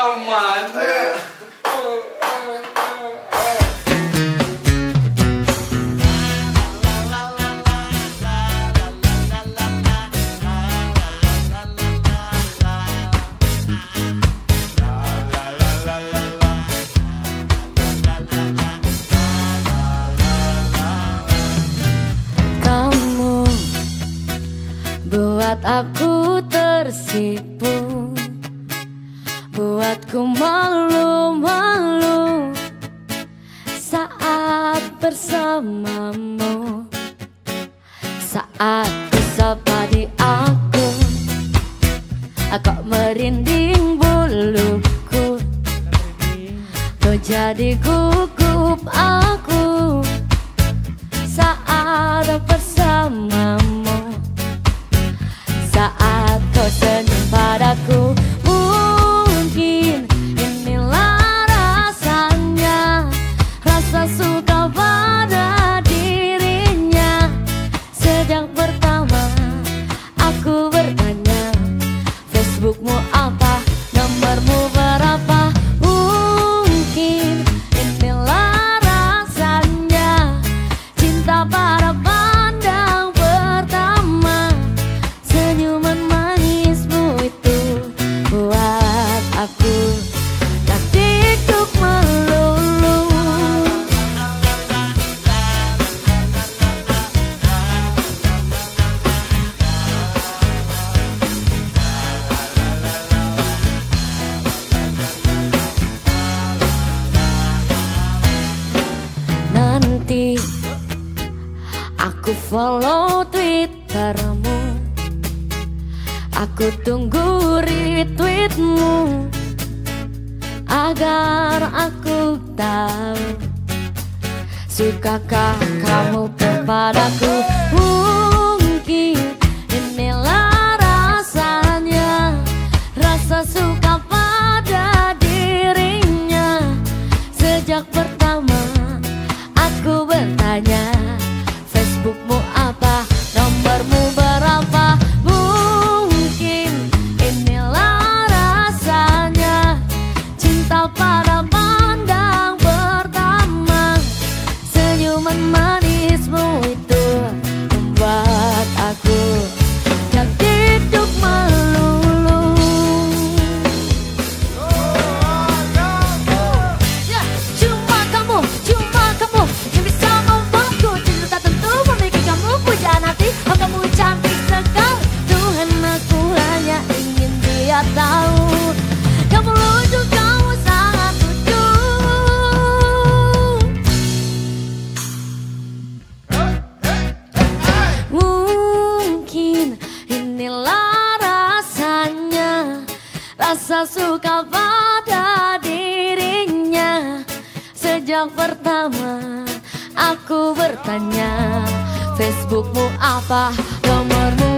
aman. Kamu buat aku tersipu, buatku malu-malu saat bersamamu. Saat ku sapa di aku merinding buluku. Kau jadi gugup aku saat bersamamu. Saat kau senyum padaku, mungkin inilah rasanya, rasa suka pada dirinya. Sejak pertama aku bertanya, Facebookmu apa, nomormu berapa. Mungkin inilah rasanya, cinta pada pandang pertama. Senyuman manismu itu buat aku takdikduk melulu. Nanti aku follow Twittermu, aku tunggu retweetmu agar aku tahu sukakah kamu kepadaku. Mungkin inilah rasanya, rasa suka pada dirinya. Sejak pertama aku bertanya, Facebookmu apa, nomormu berapa. Mungkin inilah rasanya, cinta pada pandang pertama. Senyuman manismu itu membuat aku takdikduk melulu. Ya, cuma kamu yang bisa membuatku cinta tentu memiliki kamu. Pujaan hati, oh kamu cantik sekali. Tuhan, aku hanya ingin dia tahu, kamu lucu, kamu sangat lucu. Mungkin inilah rasanya, rasa suka pada dirinya. Sejak pertama aku bertanya, Facebookmu apa, nomormu